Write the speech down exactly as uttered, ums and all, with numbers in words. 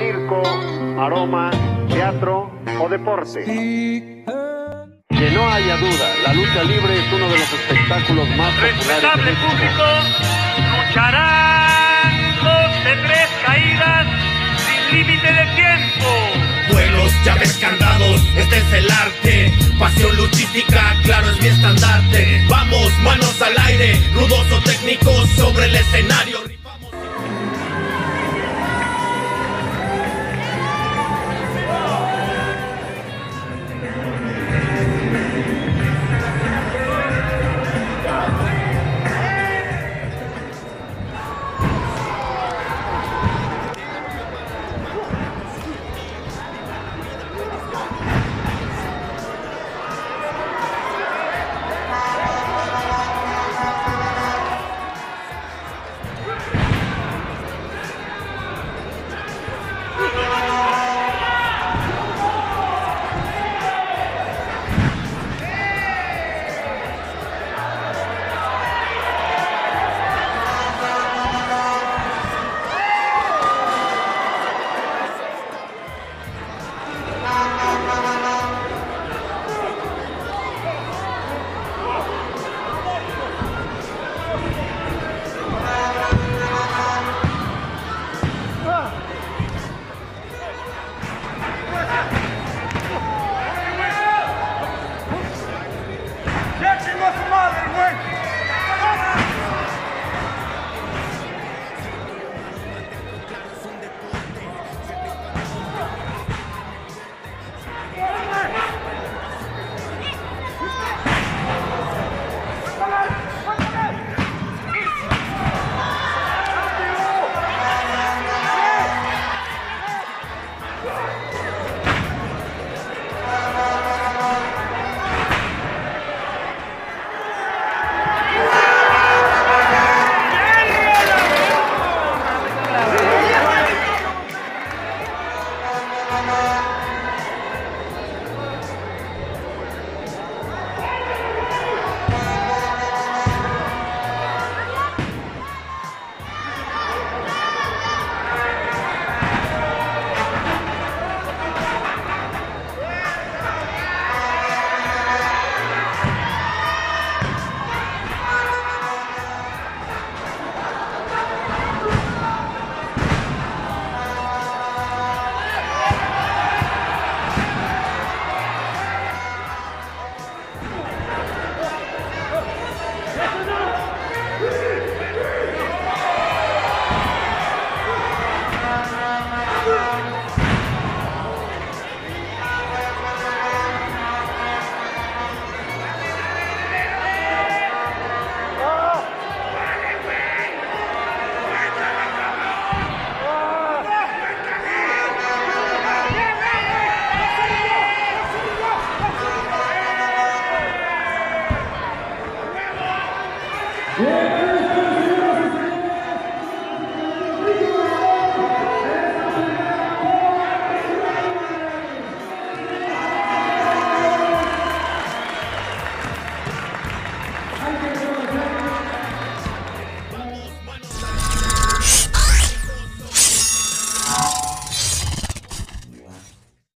circo, maroma, teatro o deporte. Que no haya duda, la lucha libre es uno de los espectáculos más populares. Respetable público, lucharán dos de tres caídas sin límite de tiempo. Vuelos, llaves, candados, este es el arte. Pasión luchística, claro es mi estandarte. Vamos, manos al aire, rudos o técnicos sobre el escenario. Yeah.